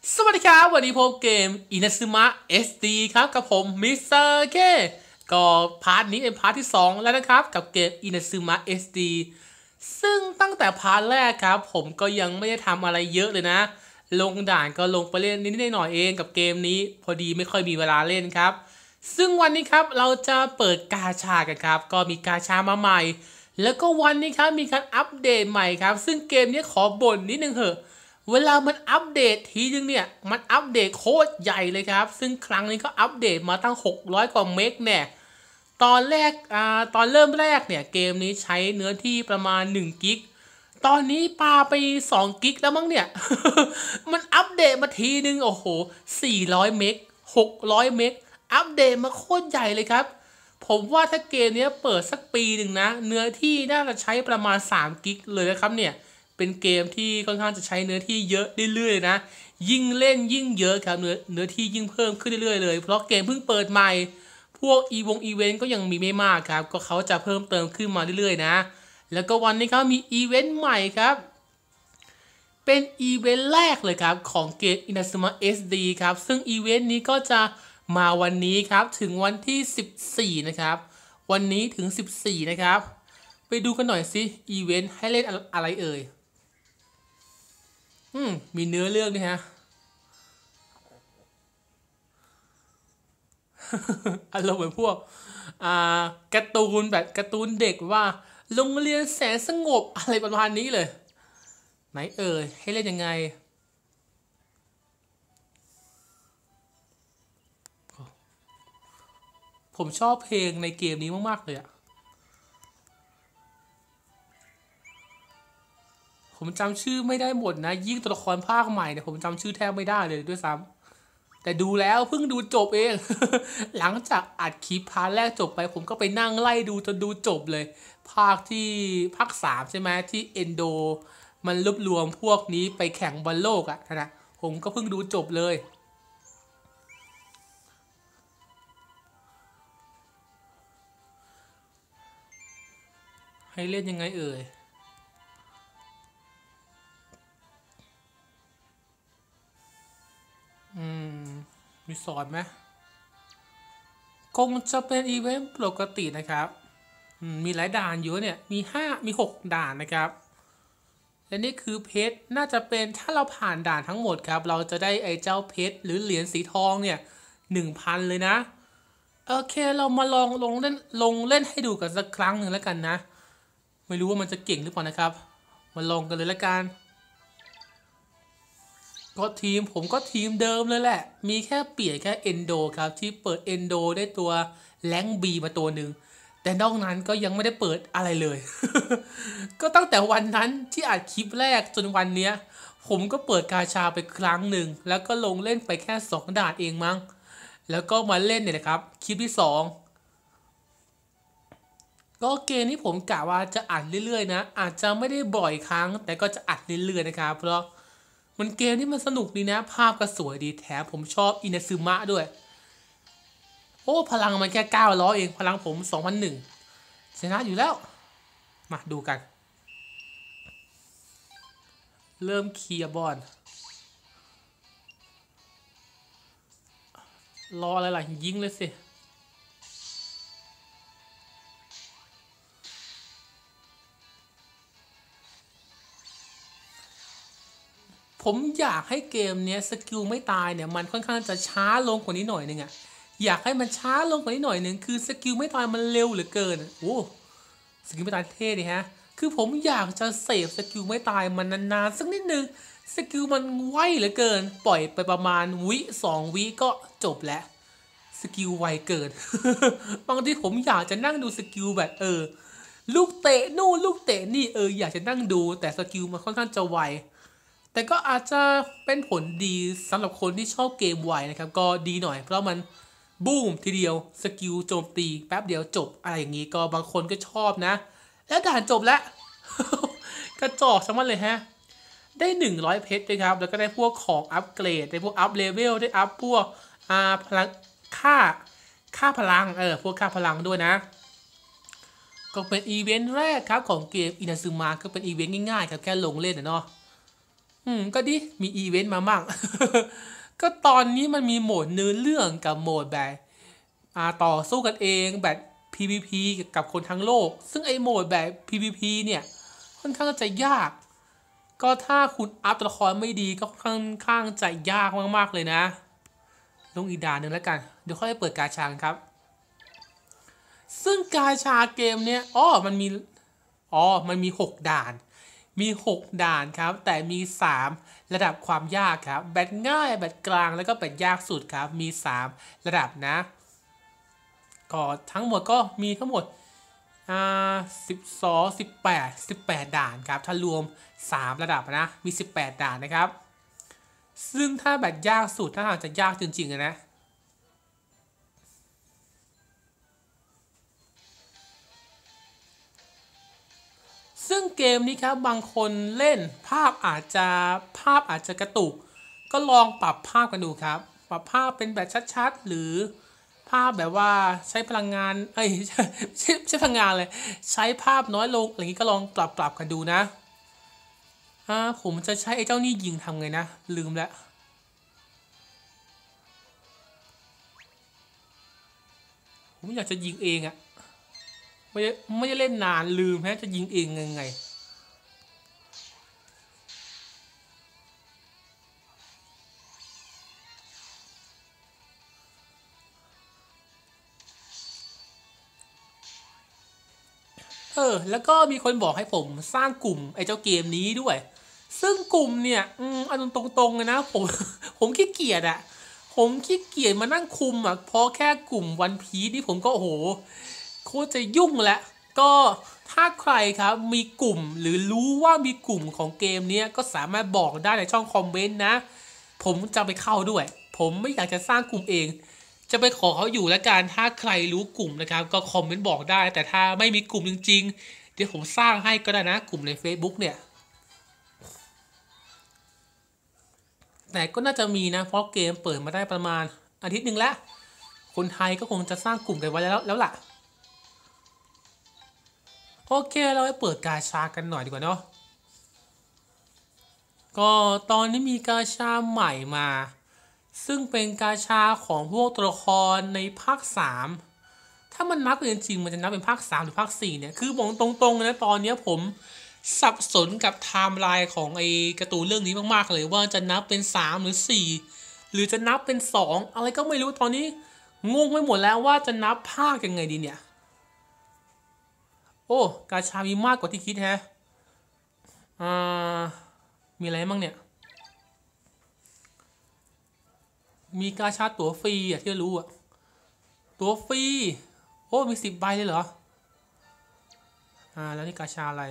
สวัสดีครับวันนี้พบเกมอินาซึมะ SD ครับกับผมมิสเตอร์เคก็พาร์ทนี้เป็นพาร์ทที่2แล้วนะครับกับเกมอินาซึมะ SD ซึ่งตั้งแต่พาร์ทแรกครับผมก็ยังไม่ได้ทำอะไรเยอะเลยนะลงด่านก็ลงไปเล่นนิดๆหน่อยๆเองกับเกมนี้พอดีไม่ค่อยมีเวลาเล่นครับซึ่งวันนี้ครับเราจะเปิดกาชากันครับก็มีกาชามาใหม่แล้วก็วันนี้ครับมีการอัปเดตใหม่ครับซึ่งเกมนี้ขอบ่นนิดนึงเถอะเวลามันอัปเดตทีนึงเนี่ยมันอัปเดตโคตรใหญ่เลยครับซึ่งครั้งนี้ก็อัปเดตมาตั้ง600กว่าเมกเนี่ยตอนแรกตอนเริ่มแรกเนี่ยเกมนี้ใช้เนื้อที่ประมาณ1กิกตอนนี้ปาไป2กิกแล้วมั้งเนี่ยมันอัปเดตมาทีนึงโอ้โห400เมก600เมกอัปเดตมาโคตรใหญ่เลยครับผมว่าถ้าเกมนี้เปิดสักปีหนึ่งนะเนื้อที่น่าจะใช้ประมาณ3กิกเลยนะครับเนี่ยเป็นเกมที่ค่อนข้างจะใช้เนื้อที่เยอะเรื่อยๆนะยิ่งเล่นยิ่งเยอะครับเนื้อที่ยิ่งเพิ่มขึ้นเรื่อยๆเลยเพราะเกมเพิ่งเปิดใหม่พวกอีเวนต์ก็ยังมีไม่มากครับก็เขาจะเพิ่มเติมขึ้นมาเรื่อยๆนะแล้วก็วันนี้เขามีอีเวนต์ใหม่ครับเป็นอีเวนต์แรกเลยครับของเกม Inazuma SD ครับซึ่งอีเวนต์นี้ก็จะมาวันนี้ครับถึงวันที่14นะครับวันนี้ถึง14นะครับไปดูกันหน่อยสิอีเวนต์ให้เล่นอะไรเอ่ยมีเนื้อเรื่องด้วยฮะอารมณ์เหมือนพวกการ์ตูนแบบการ์ตูนเด็กว่าโรงเรียนแสนสงบอะไรประมาณนี้เลยไหนเอ่ยให้เล่นยังไงผมชอบเพลงในเกมนี้มากๆเลยอะผมจำชื่อไม่ได้หมดนะยิ่งตัวละครภาคใหม่เนี่ยผมจำชื่อแทบไม่ได้เลยด้วยซ้ำแต่ดูแล้วเพิ่งดูจบเองหลังจากอัดคลิปพาร์ทแรกจบไปผมก็ไปนั่งไล่ดูจนดูจบเลยภาคที่ภาค3ใช่ไหมที่เอนโดมันรวบรวมพวกนี้ไปแข่งบอลโลกอะนะผมก็เพิ่งดูจบเลยให้เล่นยังไงเอ่ยมีสอนไหมคงจะเป็นอีเวนต์ปกตินะครับมีหลายด่านอยู่เนี่ยมี6ด่านนะครับและนี่คือเพชรน่าจะเป็นถ้าเราผ่านด่านทั้งหมดครับเราจะได้ไอ้เจ้าเพชรหรือเหรียญสีทองเนี่ย1,000เลยนะโอเคเรามาลองเล่นให้ดูกันสักครั้งหนึ่งแล้วกันนะไม่รู้ว่ามันจะเก่งหรือเปล่านะครับมาลองกันเลยละกันก็ทีมผมก็ทีมเดิมเลยแหละมีแค่เปลี่ยนแค่เอนโดครับที่เปิดเอนโดได้ตัวแรงบีมาตัวหนึ่งแต่นอกนั้นก็ยังไม่ได้เปิดอะไรเลยก็ตั้งแต่วันนั้นที่อัดคลิปแรกจนวันเนี้ยผมก็เปิดกาชาไปครั้งหนึ่งแล้วก็ลงเล่นไปแค่2 ด่านเองมั้งแล้วก็มาเล่นเนี่ยนะครับคลิปที่2ก็เกมนี้ผมกะว่าจะอัดเรื่อยๆนะอาจจะไม่ได้บ่อยครั้งแต่ก็จะอัดเรื่อยๆนะครับเพราะมันเกมที่มันสนุกดีนะภาพก็สวยดีแถมผมชอบอินาซึมะด้วยโอ้พลังมันแค่900เองพลังผม2001ชนะอยู่แล้วมาดูกันเริ่มเคลียร์บอลรออะไรล่ะยิงเลยสิผมอยากให้เกมเนี้ยสกิลไม่ตายเนี่ยมันค่อนข้างจะช้าลงกว่านี้หน่อยนึงอะอยากให้มันช้าลงกว่านี้หน่อยนึงคือสกิลไม่ตายมันเร็วเหลือเกินโอ้สกิลไม่ตายเท่ดีฮะคือผมอยากจะเสพสกิลไม่ตายมันนานๆสักนิดนึงสกิลมันไวเหลือเกินปล่อยไปประมาณ2 วิก็จบแล้วสกิลไวเกินบางทีผมอยากจะนั่งดูสกิลแบบลูกเตะนู่นลูกเตะนี่อยากจะนั่งดูแต่สกิลมันค่อนข้างจะไว แต่ก็อาจจะเป็นผลดีสำหรับคนที่ชอบเกมไวนะครับก็ดีหน่อยเพราะมันบูมทีเดียวสกิลโจมตีแป๊บเดียวจบอะไรอย่างนี้ก็บางคนก็ชอบนะแล้วด่านจบแล้วกระจอกชะมัดเลยฮะได้100เพชรนะครับแล้วก็ได้พวกของอัปเกรดได้พวกอัพเลเวลได้อัพพวกพลังค่าค่าพลังพวกค่าพลังด้วยนะก็เป็นอีเวนต์แรกครับของเกมอินาซึมะก็เป็นอีเวนต์ง่ายๆครับแค่ลงเล่นนะเนาะก็ดีมีอีเวนต์มามั่ง ก็ตอนนี้มันมีโหมดเนื้อเรื่องกับโหมดแบบต่อสู้กันเองแบบ PVP กับคนทั้งโลกซึ่งไอโหมดแบบ PVP เนี่ยค่อนข้างจะยากก็ถ้าคุณอัพตัวละครไม่ดีก็ค่อนข้างจะยากมากๆเลยนะลงอีกด่านหนึ่งแล้วกันเดี๋ยวค่อยเปิดกาชาครับซึ่งกาชาเกมเนี้ยมันมี6ด่านมี6ด่านครับแต่มี3ระดับความยากครับแบบง่ายแบบกลางแล้วก็แบบยากสุดครับมี3ระดับนะก็ทั้งหมดก็มีทั้งหมด1218ด่านครับถ้ารวม3ระดับนะมี18ด่านนะครับซึ่งถ้าแบบยากสุดถ้าหากจะยากจริงๆนะซึ่งเกมนี้ครับบางคนเล่นภาพอาจจะกระตุกก็ลองปรับภาพกันดูครับปรับภาพเป็นแบบชัดๆหรือภาพแบบว่าใช้พลังงานใช้พลังงานเลยใช้ภาพน้อยลงอย่างนี้ก็ลองปรับกันดูนะผมจะใช้ไอ้เจ้านี่ยิงทำไงนะลืมแล้วผมอยากจะยิงเองอะไม่ได้เล่นนานลืมแม้จะยิงเองยังไงแล้วก็มีคนบอกให้ผมสร้างกลุ่มไอ้เจ้าเกมนี้ด้วยซึ่งกลุ่มเนี่ยเอาตรงๆเลยนะผมผมขี้เกียจอะผมขี้เกียจมานั่งคุมอะเพราะแค่กลุ่มวันพีซนี่ผมก็โอ้โหโคตรจะยุ่งแล้วก็ถ้าใครครับมีกลุ่มหรือรู้ว่ามีกลุ่มของเกมนี้ก็สามารถบอกได้ในช่องคอมเมนต์นะผมจะไปเข้าด้วยผมไม่อยากจะสร้างกลุ่มเองจะไปขอเขาอยู่แล้วกันถ้าใครรู้กลุ่มนะครับก็คอมเมนต์บอกได้แต่ถ้าไม่มีกลุ่มจริงๆเดี๋ยวผมสร้างให้ก็ได้นะกลุ่มใน Facebook เนี่ยแต่ก็น่าจะมีนะเพราะเกมเปิดมาได้ประมาณอาทิตย์หนึ่งแล้วคนไทยก็คงจะสร้างกลุ่มกันไว้แล้วล่ะโอเคเราไปเปิดกาชากันหน่อยดีกว่าเนาะก็ตอนนี้มีกาชาใหม่มาซึ่งเป็นกาชาของพวกตัวละครในภาค3ถ้ามันนับเป็นจริงมันจะนับเป็นภาค3หรือภาค4เนี่ยคือบอกตรงๆนะตอนนี้ผมสับสนกับไทม์ไลน์ของไอ้การ์ตูนเรื่องนี้มากๆเลยว่าจะนับเป็น3หรือ4หรือจะนับเป็น2อะไรก็ไม่รู้ตอนนี้งงไปหมดแล้วว่าจะนับภาคยังไงดีเนี่ยโอ้กาชามีมากกว่าที่คิดแฮะอ่ามีอะไรบ้างเนี่ยมีกาชาตั๋วฟรีอะที่รู้อะตั๋วฟรีโอ้มี10 ใบเลยเหรอแล้วนี่กาชาอะไร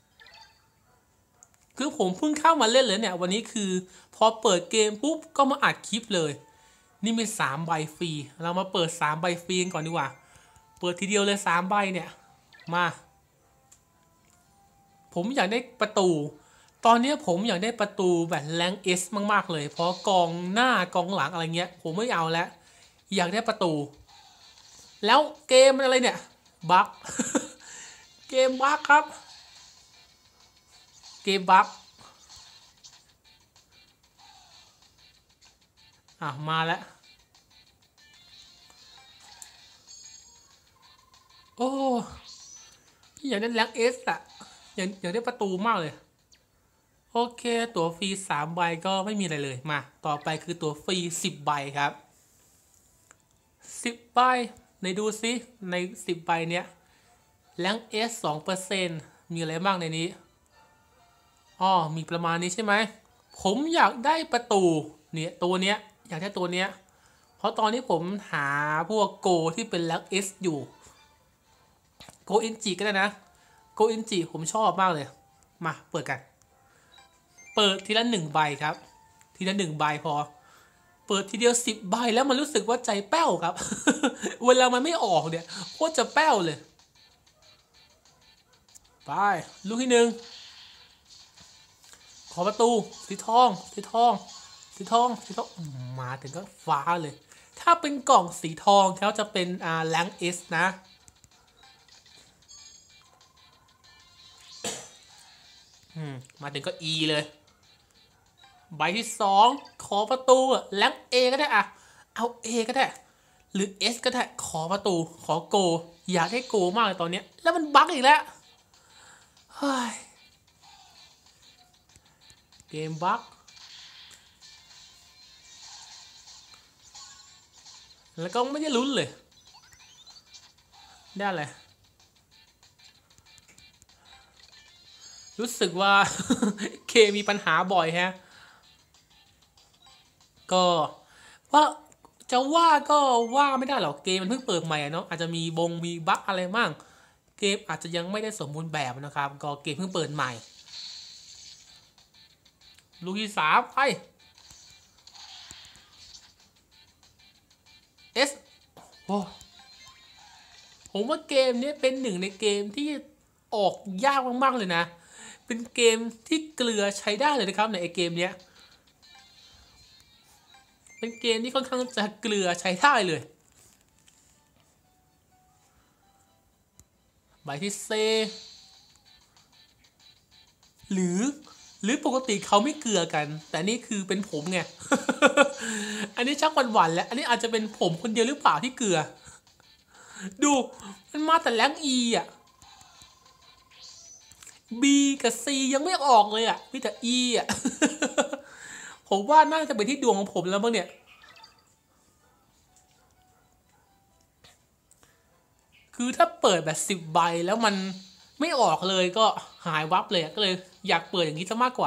คือผมเพิ่งเข้ามาเล่นเลยเนี่ยวันนี้คือพอเปิดเกมปุ๊บก็มาอัดคลิปเลยนี่มี3 ใบฟรีเรามาเปิด3 ใบฟรีก่อนดีกว่าเปิดทีเดียวเลย3 ใบเนี่ยมาผมอยากได้ประตูตอนนี้ผมอยากได้ประตูแบบแรงเอสมากๆเลยเพราะกองหน้ากองหลังอะไรเงี้ยผมไม่เอาแล้วอยากได้ประตูแล้วเกมมันอะไรเนี่ยบั๊กเกมบั๊กครับเกมบั๊กมาแล้วโอ้อยากได้แรงเอสอะอยากได้ประตูมากเลยโอเคตั๋วฟรี3 ใบก็ไม่มีอะไรเลยมาต่อไปคือตั๋วฟรี10 ใบครับ10 ใบในดูซิใน10 ใบเนี้ยแรงเอส2%มีอะไรบ้างในนี้มีประมาณนี้ใช่ไหมผมอยากได้ประตูเนี่ยตัวเนี้ยอยากได้ตัวเนี้ยเพราะตอนนี้ผมหาพวกโกที่เป็นแล็กเอสอยู่โกอินจิก็ได้นะโกอินจิผมชอบมากเลยมาเปิดกันเปิดทีละ1 ใบครับทีละ1 ใบพอเปิดทีเดียว10 ใบแล้วมันรู้สึกว่าใจแป้วครับเวลามันไม่ออกเนี่ยโคตรจะแป้วเลยไปลูกที่1ขอประตูสีทองสีทองสีทองสีทองมาถึงก็ฟ้าเลยถ้าเป็นกล่องสีทองเขาจะเป็นแรงเอสนะมาถึงก็ E เลยใบที่สองขอประตูแล็กเอก็ได้อะเอาเอก็ได้หรือเอสก็ได้ขอประตูขอโกอยากให้โกมากเลยตอนนี้แล้วมันบั๊กอีกแล้วเฮ้ยเกมบั๊กแล้วก็ไม่ได้ลุ้นเลยได้เลยรู้สึกว่า เคมีปัญหาบ่อยฮะก็ว่าจะว่าก็ว่าไม่ได้หรอกเกมมันเพิ่งเปิดใหม่เนาะอาจจะมีบั๊กอะไรมั่งเกมอาจจะยังไม่ได้สมบูรณ์แบบนะครับก็เกมเพิ่งเปิดใหม่ลูกที่สามไปเอสโอ้ผมว่าเกมนี้เป็นหนึ่งในเกมที่ออกยากมากๆเลยนะเป็นเกมที่เกลือใช้ได้เลยนะครับในไอเกมเนี้ยเป็นเกมที่ค่อนข้างจะเกลือใช้ได้เลยใบที่เซหรือหรือปกติเขาไม่เกลือกันแต่นี่คือเป็นผมไง อันนี้ชักหวั่นๆแล้วอันนี้อาจจะเป็นผมคนเดียวหรือเปล่าที่เกลือดูมันมาแต่แรงอีอ่ะ B กับ C ยังไม่ออกเลยอ่ะมีแต่ E อ่ะ ผมว่าน่าจะเป็นที่ดวงของผมแล้วมั้งเนี่ยคือถ้าเปิดแบบ10 ใบแล้วมันไม่ออกเลยก็หายวับเลยก็เลยอยากเปิดอย่างนี้ซะมากกว่า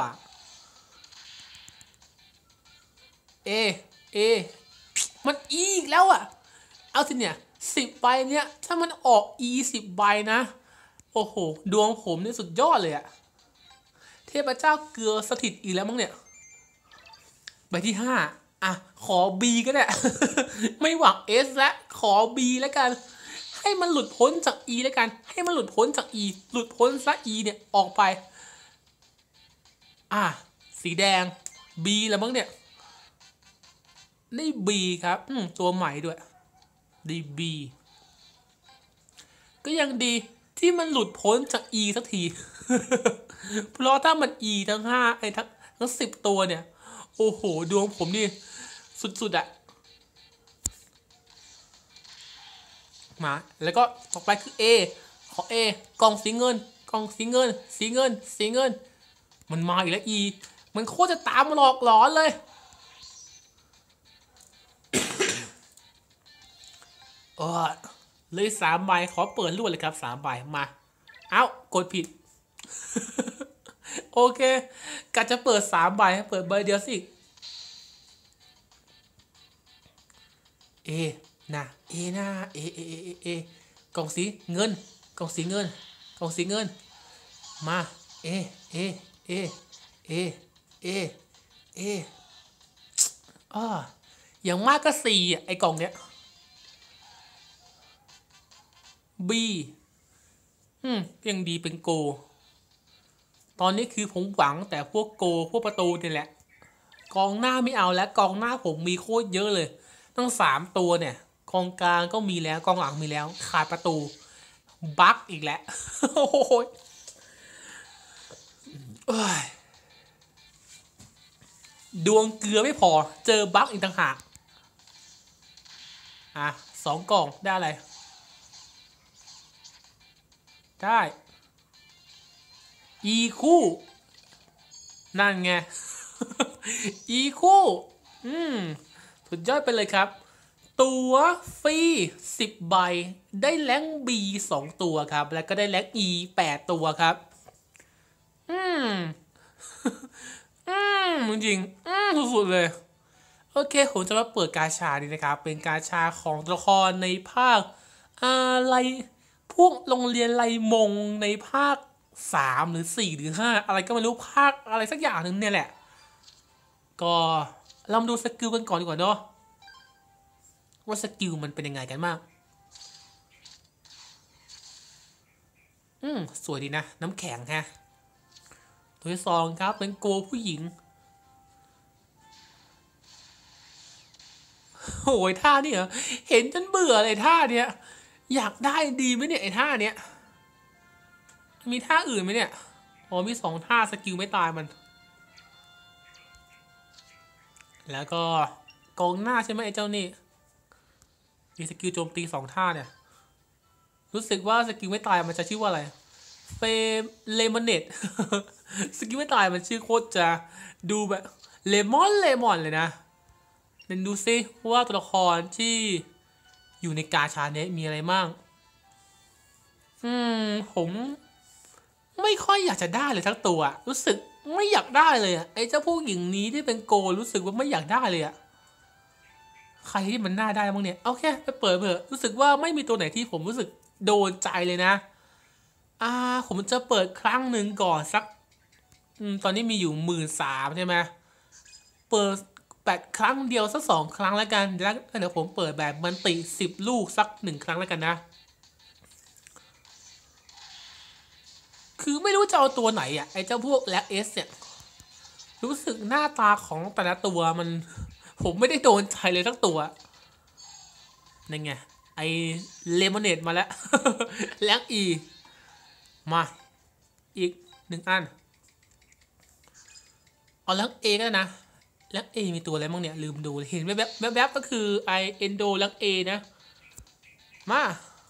เอเอมัน E อีกแล้วอ่ะเอาสิเนี่ย10 ใบเนี่ยถ้ามันออก E 10 ใบนะโอ้โหดวงผมนี่สุดยอดเลยอ่ะเทพเจ้าเกลือสถิตอีกแล้วมั้งเนี่ยใบที่5อ่ะขอ B ก็ได้ ไม่หวัง S แล้วขอ B แล้วกันให้มันหลุดพ้นจาก E แล้วกันให้มันหลุดพ้นจาก E หลุดพ้นซะ E เนี่ยออกไปอ่ะสีแดง B แล้วมั้งเนี่ยได้ B ครับตัวใหม่ด้วยได้ B ก็ยังดีที่มันหลุดพ้นจาก E สักที เพราะถ้ามัน E ทั้ง5ไอ้ทั้ง10 ตัวเนี่ยโอ้โหดวงผมนี่สุดๆอะมาแล้วก็ต่อไปคือ A ขอ A กล่องสีเงินกล่องสีเงินสีเงินสีเงินมันมาอีกแล้ว E มันโคตรจะตามมาหลอกหลอนเลยเออเลย3 ใบขอเปิดรวดเลยครับ3 ใบมาเอ้ากดผิด โอเคกะจะเปิด3 ใบเปิดใบเดียวสิเอนะเอนะกล่องสีเงินกล่องสีเงินกล่องสีเงินมาเอเอเอเอเอเออ้ออย่างมากก็4อ่ะไอกล่องเนี้ยบียังดีเป็นโกตอนนี้คือผมหวังแต่พวกโกพวกประตูนี่แหละกองหน้าไม่เอาแล้วกองหน้าผมมีโคตรเยอะเลยตั้ง3 ตัวเนี่ยกองกลางก็มีแล้วกองหลังมีแล้วขาดประตูบั๊กอีกแล้วโอ้โหดวงเกลือไม่พอเจอบั๊กอีกต่างหากอ่ะ2 กล่องได้อะไรได้อีคู่นั่นไง อีคู่สุดยอดไปเลยครับตัวฟรี10 ใบได้แรงบี2 ตัวครับแล้วก็ได้แรงอี8 ตัวครับอืมจริงสุดๆเลยโอเคผมจะมาเปิดกาชาดีนะครับเป็นกาชาของตัวละครในภาคอะไรพวกโรงเรียนไลมงในภาค3 หรือ 4 หรือ 5อะไรก็ไม่รู้ภาคอะไรสักอย่างหนึ่งเนี่ยแหละก็เรามาดูสกิลกันก่อนดีกว่าเนาะว่าสกิลมันเป็นยังไงกันบ้างสวยดีนะน้ำแข็งฮะตัวที่2ครับเป็นโกผู้หญิงโอ้ยท่านี่เหรอเห็นจนเบื่อเลยท่าเนี้ยอยากได้ดีไหมเนี่ยไอ้ท่าเนี้ยมีท่าอื่นไหมเนี่ยอ๋อมี2 ท่าสกิลไม่ตายมันแล้วก็กองหน้าใช่ไหมไอ้เจ้านี่มีสกิลโจมตี2 ท่าเนี่ยรู้สึกว่าสกิลไม่ตายมันจะชื่อว่าอะไรเฟมเลมอนเนต สกิลไม่ตายมันชื่อโคตรจะดูแบบเลมอนเลยนะเดี๋ยวดูซิว่าตัวละครที่อยู่ในกาชาเนี้ยมีอะไรบ้างผมไม่ค่อยอยากจะได้เลยทั้งตัวรู้สึกไม่อยากได้เลยอะไอ้เจ้าผู้หญิงนี้ที่เป็นโกรู้สึกว่าไม่อยากได้เลยอะใครที่มันน่าได้บ้างเนี่ยเอาแค่ไปเปิดเถอะรู้สึกว่าไม่มีตัวไหนที่ผมรู้สึกโดนใจเลยนะผมจะเปิดครั้งหนึ่งก่อนสักตอนนี้มีอยู่13,000ใช่ไหมเปิด8 ครั้งเดียวสัก2 ครั้งแล้วกันแล้วเดี๋ยวผมเปิดแบบมันติ10 ลูกสัก1 ครั้งแล้วกันนะคือไม่รู้จะเอาตัวไหนอ่ะไอ้เจ้าพวกแล็กเอสเนี่ยรู้สึกหน้าตาของแต่ละตัวมันผมไม่ได้โดนใจเลยทั้งตัวนั่นไงไอเลมอนเนตมาแล้วแล็กอีมาอีก1 อันเอาแล็กเอก็นะแล็กเอมีตัวอะไรบ้างเนี่ยลืมดูเห็นแวบๆก็คือไอเอนโดแล็กเอนะมา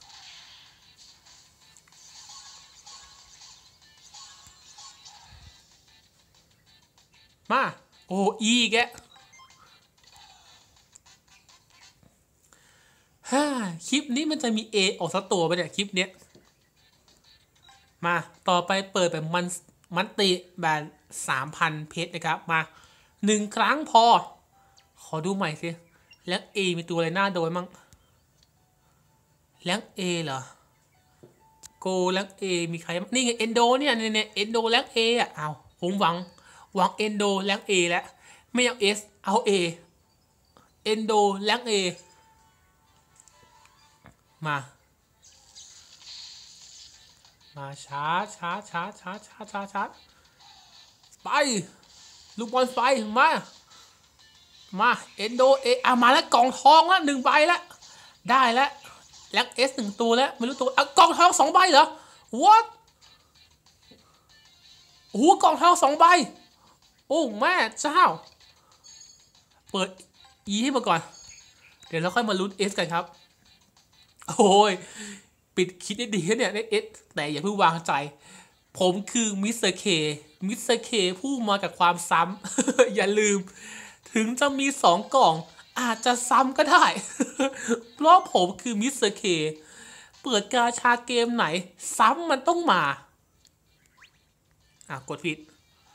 โอ้อีแกคลิปนี้มันจะมี A ออกสักตัวไปเนี่ยคลิปเนี้ยมาต่อไปเปิดแบบมันติแบบ3,000 เพชรนะครับมา1 ครั้งพอขอดูใหม่สิแล้ว A มีตัวอะไรน่าโดนมั่งแล้ว A เหรอโกแล้ว A มีใครนี่ไงเอนโดเนี่ยเอนโดแล้ว A อ่ะเอาผมหวังเอนโดแล้ว A แล้วไม่เอา S เอา A เอนโดแล้ว A มาช้าไปลูกบอลไฟมาเอนโดมาแล้วกล่องทองละ1 ใบแล้วได้แล้วแล็กเอส1 ตัวแล้วไม่รู้ตัวกล่องทอง2 ใบเหรอ what โอ้กล่องทอง2 ใบโอ้แม่เจ้าเปิด E ให้มาก่อนเดี๋ยวเราค่อยมาลุ้น S กันครับโอ้ยปิดคิดได้ดีเนี่ยได้ S แต่อย่าเพิ่งวางใจผมคือมิสเตอร์เคผู้มากับความซ้ำ อย่าลืมถึงจะมี2 กล่องอาจจะซ้ำก็ได้ เพราะผมคือมิสเตอร์เคเปิดกาชาเกมไหนซ้ำมันต้องมากดผิด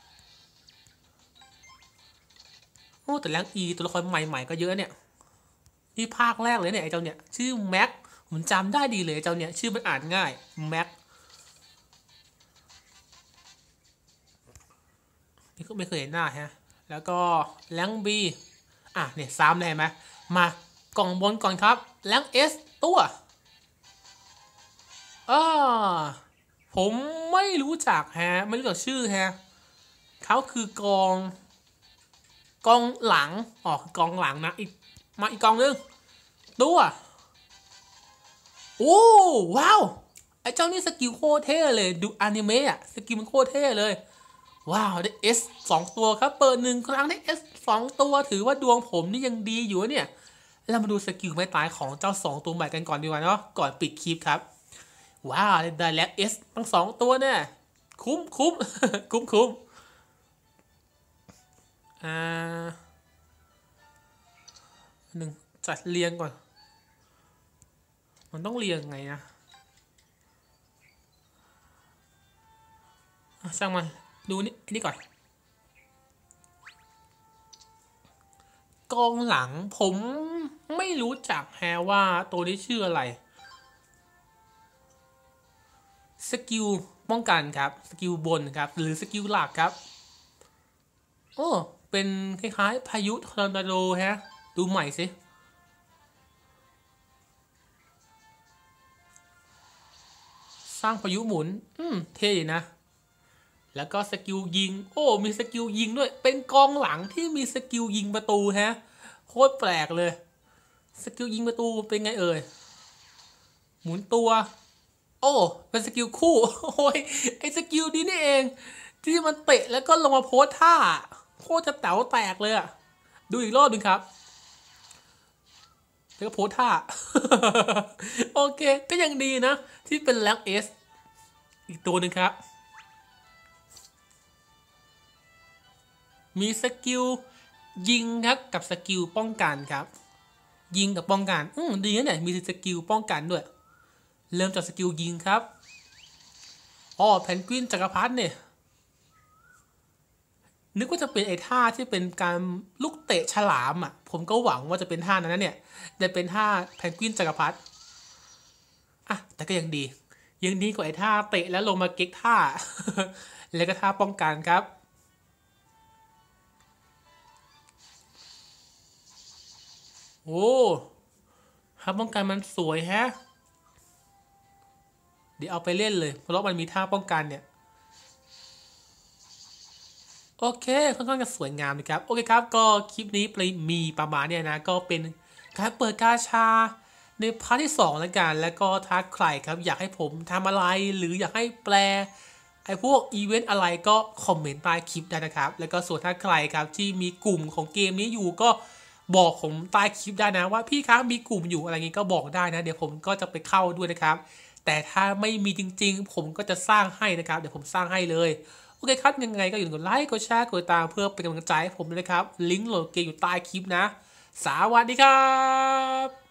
โอ้แต่แรงอีตัวละครใหม่ๆก็เยอะเนี่ยนี่ภาคแรกเลยเนี่ยไอ้เจ้าเนี่ยชื่อแม็กผมจำได้ดีเลยเจ้าเนี่ยชื่อมันอ่านง่ายแม็กนี่ก็ไม่เคยเห็นหน้าฮะแล้วก็แรงบีเนี่ยซ้ำได้ไหมมากล่องบนก่อนครับแรงเอสตัวผมไม่รู้จักฮะไม่รู้จักชื่อฮะเขาคือกองหลังกองหลังนะอีกกองนึงตัวโอ้ว้าวไอ้เจ้านี่สกิลโคตรเท่เลยดูอนิเมะอะสกิลมันโคตรเท่เลยว้าวได้ S 2 ตัวครับเปิด1 ครั้งได้ S 2 ตัวถือว่าดวงผมนี่ยังดีอยู่เนี่ยเรามาดูสกิลไม่ตายของเจ้า2 ตัวใหม่กันก่อนดีกว่าเนาะก่อนปิดคลิปครับว้าวได้แล้ว S ทั้ง2 ตัวเนี่ยคุ้มคุ้มหนึ่งจัดเรียงก่อนมันต้องเรียงไงนะช่างมันดูนี่ก่อนกองหลังผมไม่รู้จักแฮว่าตัวนี้ชื่ออะไรสกิลป้องกันครับสกิลบนครับหรือสกิลหลักครับโอ้เป็นคล้ายๆพายุทอร์นาโดฮะดูใหม่สิสร้างพายุหมุนเท่นะแล้วก็สกิลยิงโอ้มีสกิลยิงด้วยเป็นกองหลังที่มีสกิลยิงประตูฮะโคตรแปลกเลยสกิลยิงประตูเป็นไงเอ่ยหมุนตัวโอ้เป็นสกิลคู่โอ้ยไอสกิลนี้นี่เองที่มันเตะแล้วก็ลงมาโพสท่าโคตรจะแต๋วแตกเลยอะดูอีกรอบหนึ่งครับแล้วก็โพสท่า โอเคก็ยังดีนะที่เป็นแรงเอสอีกตัวหนึ่งครับมีสกิลยิงครับกับสกิลป้องกันครับยิงกับป้องกันดีนะเนี่ยมีสกิลป้องกันด้วยเริ่มจากสกิลยิงครับอ๋อแพนกวินจักรพรรดิเนี่ยนึกว่าจะเป็นไอ้ท่าที่เป็นการลูกเตะฉลามอ่ะผมก็หวังว่าจะเป็นท่านั้นนะเนี่ยแต่เป็นท่าแพนกวินจักรพรรดิอ่ะแต่ก็ยังดียังดีกว่าไอ้ท่าเตะแล้วลงมาเก๊กท่า แล้วก็ท่าป้องกันครับโอ้ท่าป้องกันมันสวยแฮะเดี๋ยวเอาไปเล่นเลยเพราะมันมีท่าป้องกันเนี่ย โอเคค่อนข้างจะสวยงามนะครับโอเคครับก็คลิปนี้มีประมาณเนี่ยนะก็เป็นการเปิดกาชาในพาร์ทที่2แล้วกันแล้วก็ถ้าใครครับอยากให้ผมทำอะไรหรืออยากให้แปลไอ้พวกอีเวนต์อะไรก็คอมเมนต์ใต้คลิปได้นะครับแล้วก็ส่วนถ้าใครครับที่มีกลุ่มของเกมนี้อยู่ก็บอกผมใต้คลิปได้นะว่าพี่ครับมีกลุ่มอยู่อะไรงี้ก็บอกได้นะเดี๋ยวผมก็จะไปเข้าด้วยนะครับแต่ถ้าไม่มีจริงๆผมก็จะสร้างให้นะครับเดี๋ยวผมสร้างให้เลยโอเคครับยังไงก็อย่าลืมกดไลค์กดแชร์กดติดตามเพื่อเป็นกำลังใจให้ผมด้วยนะครับลิงก์โหลดเกมอยู่ใต้คลิปนะสวัสดีครับ